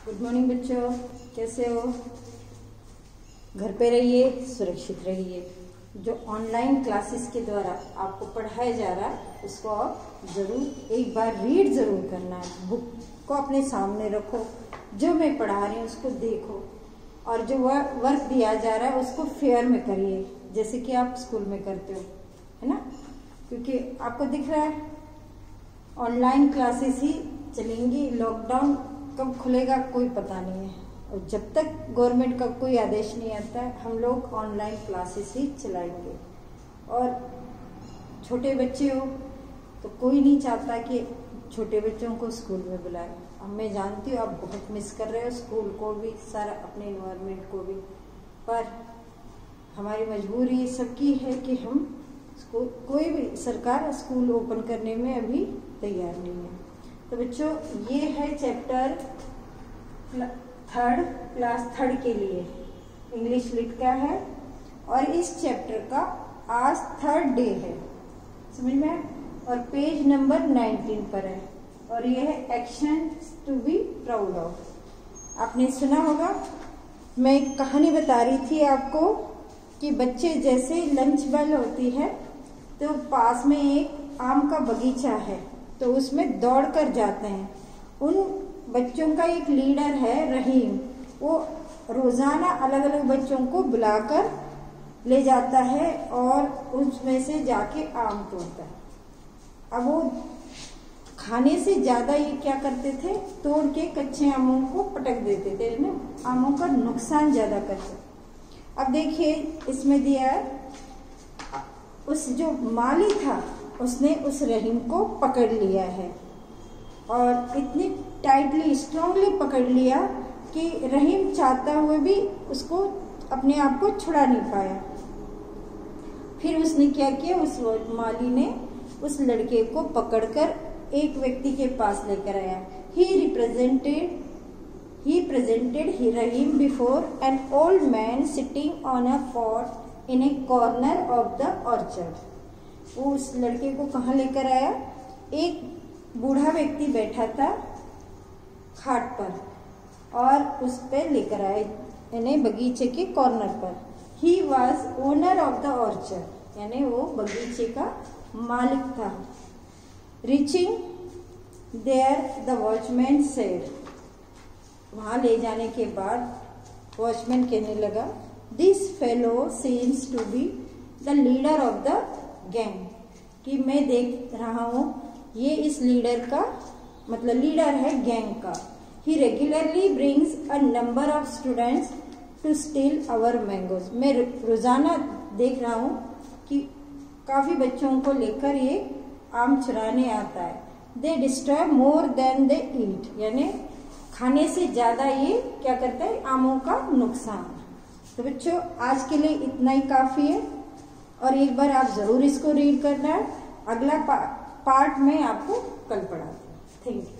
Good morning बच्चों, कैसे हो? घर पे रहिए, सुरक्षित रहिए। जो ऑनलाइन क्लासेस के द्वारा आपको पढ़ाया जा रहा है उसको आप जरूर एक बार रीड जरूर करना है। बुक को अपने सामने रखो, जो मैं पढ़ा रही हूँ उसको देखो, और जो वर्क दिया जा रहा है उसको फेयर में करिए, जैसे कि आप स्कूल में करते हो, है ना? क्योंकि आपको दिख रहा है ऑनलाइन क्लासेस ही चलेंगी। लॉकडाउन कब खुलेगा कोई पता नहीं है, और जब तक गवर्नमेंट का कोई आदेश नहीं आता है हम लोग ऑनलाइन क्लासेस ही चलाएंगे। और छोटे बच्चे हो तो कोई नहीं चाहता कि छोटे बच्चों को स्कूल में बुलाए। अब मैं जानती हूँ आप बहुत मिस कर रहे हो स्कूल को भी, सारा अपने इन्वायरमेंट को भी, पर हमारी मजबूरी सबकी है कि हम स्कूल, कोई भी सरकार स्कूल ओपन करने में अभी तैयार नहीं है। तो बच्चों ये है चैप्टर क्लास थर्ड के लिए इंग्लिश लिट का है, और इस चैप्टर का आज थर्ड डे है, समझ में? और पेज नंबर 19 पर है, और ये है action to be proud of. आपने सुना होगा, मैं एक कहानी बता रही थी आपको कि बच्चे जैसे लंच बेल होती है तो पास में एक आम का बगीचा है तो उसमें दौड़ कर जाते हैं। उन बच्चों का एक लीडर है रहीम, वो रोजाना अलग अलग बच्चों को बुलाकर ले जाता है और उसमें से जाके आम तोड़ता है। अब वो खाने से ज्यादा ये क्या करते थे, तोड़ के कच्चे आमों को पटक देते थे ना, आमों का नुकसान ज्यादा करते। अब देखिए इसमें दिया है, उस जो माली था उसने उस रहीम को पकड़ लिया है, और इतनी टाइटली स्ट्रांगली पकड़ लिया कि रहीम चाहता हुए भी उसको अपने आप को छुड़ा नहीं पाया। फिर उसने क्या किया, उस माली ने उस लड़के को पकड़कर एक व्यक्ति के पास लेकर आया। He presented Rahim before an old man sitting on a pot in a corner of the orchard. वो उस लड़के को कहाँ लेकर आया, एक बूढ़ा व्यक्ति बैठा था खाट पर, और उस पर लेकर आए यानी बगीचे के कॉर्नर पर। He was owner of the orchard, यानी वो बगीचे का मालिक था। Reaching there the watchman said, वहां ले जाने के बाद वॉचमैन कहने लगा, this fellow seems to be the leader of the gang, कि मैं देख रहा हूं ये इस लीडर का मतलब लीडर है गैंग का। He regularly brings a number of students to steal our mangoes, मैं रोजाना देख रहा हूं कि काफी बच्चों को लेकर ये आम चुराने आता है। दे डिस्ट्रॉय मोर देन दे ईट, यानी खाने से ज्यादा ये क्या करता है, आमों का नुकसान। तो बच्चों आज के लिए इतना ही काफी है, और एक बार आप जरूर इसको रीड करना है। अगला पार्ट में आपको कल पढ़ाती हूँ। Thank you.